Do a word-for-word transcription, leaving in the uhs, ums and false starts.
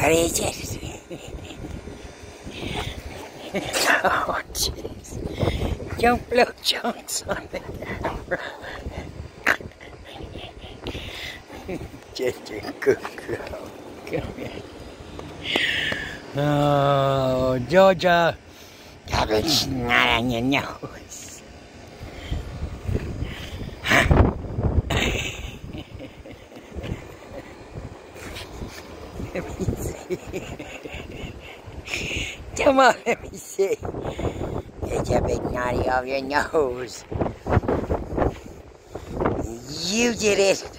What is it? Oh, jeez. Don't blow chunks on the camera. Just a good girl. Come here. Oh, Georgia. That big snot on your nose. Let me see. Come on, let me see. Get your big naughty off your nose. You did it.